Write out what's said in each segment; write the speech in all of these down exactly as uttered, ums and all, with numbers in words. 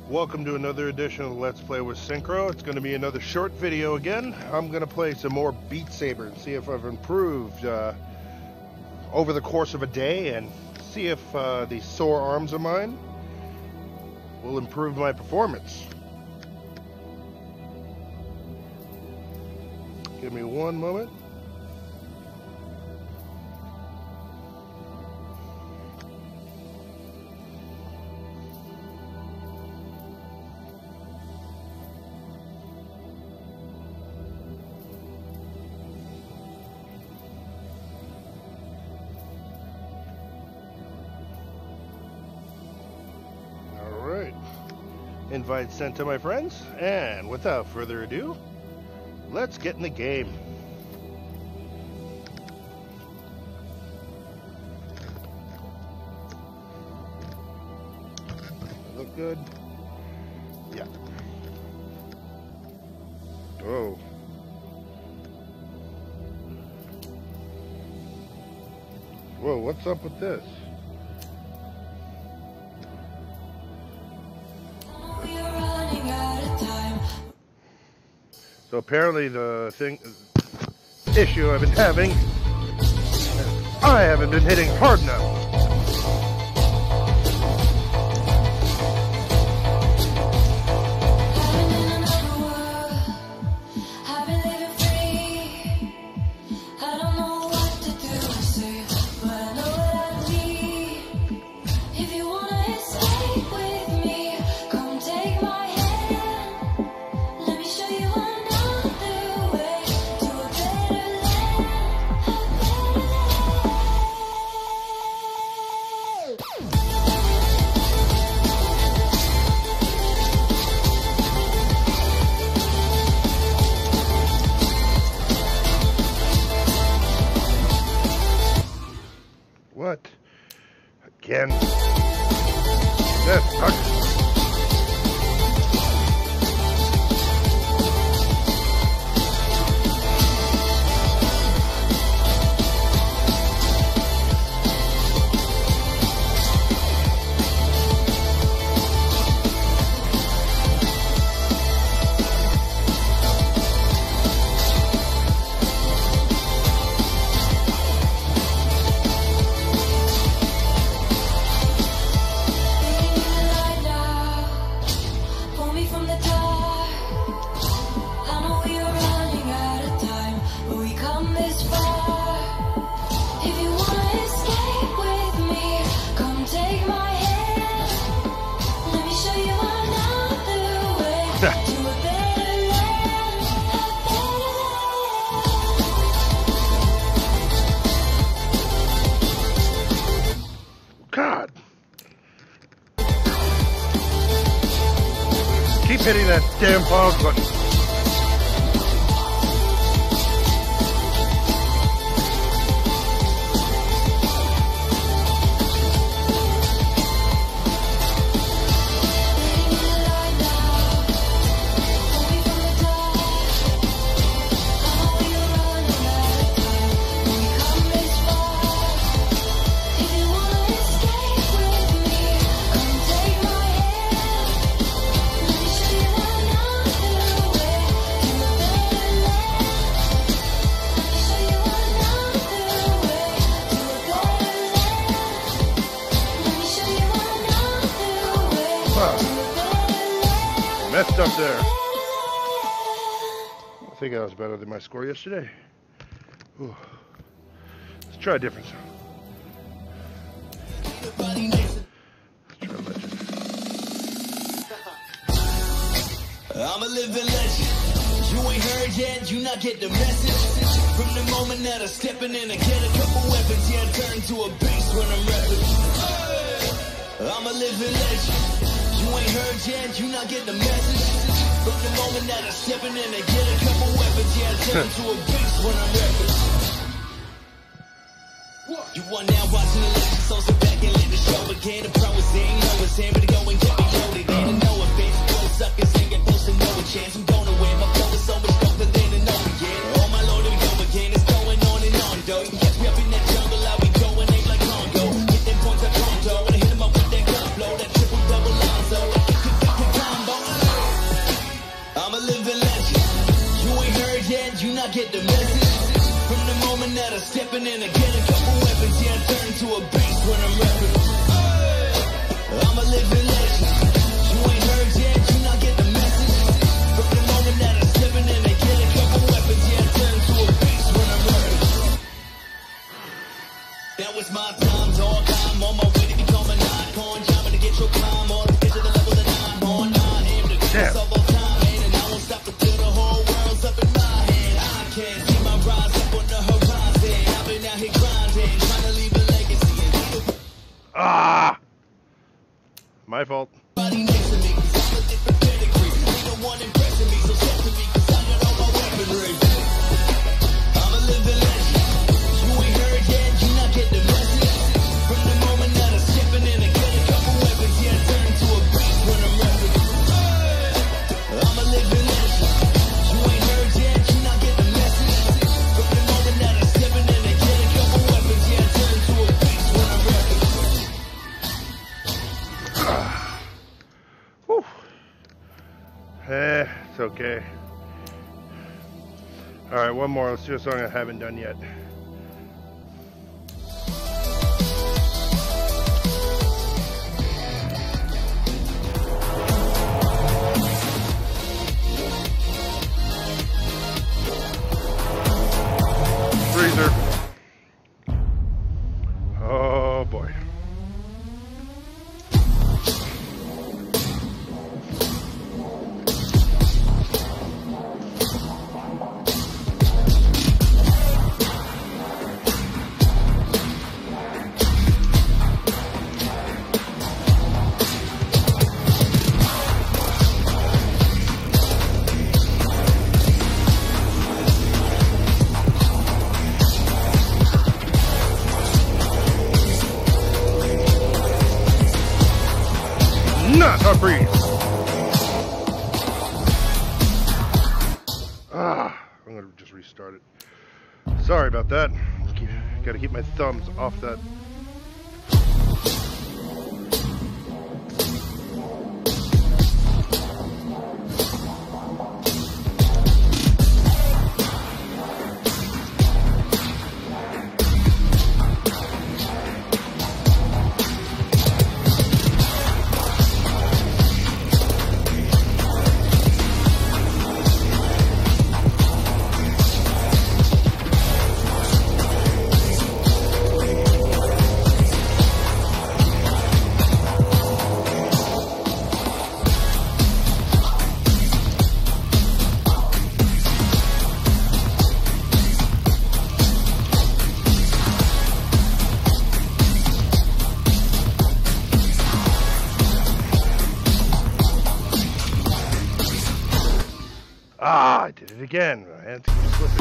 Welcome to another edition of Let's Play with Syncro. It's going to be another short video again. I'm going to play some more Beat Saber and see if I've improved uh, over the course of a day, and see if uh, these sore arms of mine will improve my performance. Give me one moment. Invite sent to my friends, and without further ado, let's get in the game. Look good? Yeah. Oh. Whoa, what's up with this? So apparently the thing, issue I've been having, I haven't been hitting hard enough. What? Again? That sucks. God. Keep hitting that damn pause button. Messed up there. I think I was better than my score yesterday. Ooh. Let's try a different song. Let's try Legend. I'm a living legend. You ain't heard yet, you not get the message. From the moment that I'm stepping in, I get a couple weapons. Yeah, I turn to a beast when I'm rapping. I'm a living legend. You ain't heard yet, you not get the message. From the moment that I'm stepping in, I get a couple weapons. Yeah, I turn to a beast when I'm rapping. You are now watching the legend, so sit back and let the show begin. The pro is in, know it's in, but go and get me loaded. Ain't a no offense, go suckers ain't got close to no chance. I'm gonna win, my flow is so much doper than an over again. All my load and go again, it's going on and on, though. You can catch me up in that jungle, I'll be going ain't like Congo. Hit them points I pronto, and I hit them up with that gun blow, that triple double line, so get the message. From the moment that I'm stepping in, I get a couple weapons. Yeah, I turn to a beast when I'm rapping. I'm a living legend. You ain't heard yet, you not get the message. From the moment that I'm stepping in, I get a couple weapons. Yeah, I turn to a beast when I'm rapping. That was my time, dog. I'm on my way to become an icon. Jumping to get your climb on. Get to the level that I'm on. I am the greatest of all time, man. And I won't stop until the whole world's up in my hand. I can't see my rise up on the horizon. I've been out here grinding, trying to leave a legacy. Ah! My fault. Body next to me, 'cause I'm a different pedigree. Ain't no one impressing me, so step to me, 'cause I got all my weaponry. I'm a living legend. You ain't heard yet, you not get the message. From the moment that I'm stepping in, I get a couple weapons. Yeah, I turn to a beast when I'm rapping. I'm a living legend. You ain't heard yet, you not get the message. From the moment that I'm stepping in, I get a couple weapons. Yeah, I turn to a beast when I'm rapping. Whew. Eh, it's okay. Alright, one more. Let's do a song I haven't done yet. Freezer. Oh boy. Not a breeze. Ah, I'm gonna just restart it. Sorry about that. Keep, gotta keep my thumbs off that. Ah, I did it again. I had to keep flipping.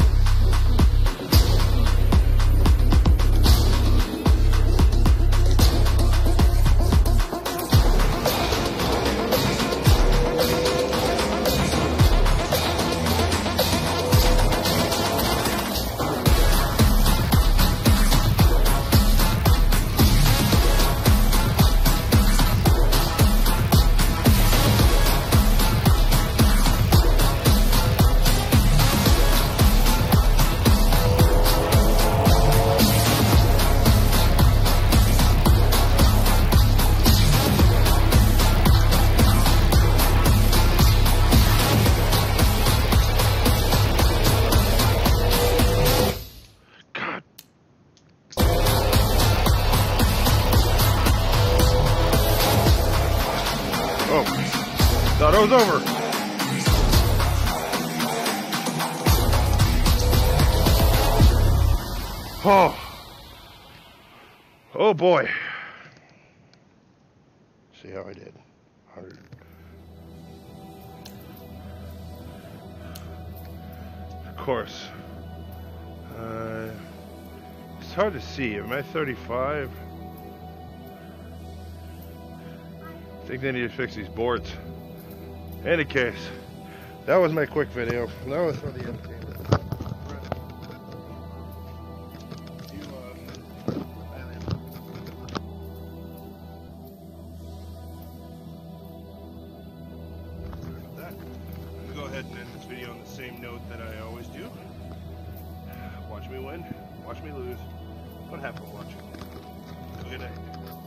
Oh, thought it was over. Oh, oh boy. See how I did. one hundred. Of course. Uh, it's hard to see. Am I thirty-five? I think they need to fix these boards. In any case, that was my quick video. That was for the entertainment. Go ahead and end this video on the same note that I always do. win. Watch me lose. What happened watching? Good night.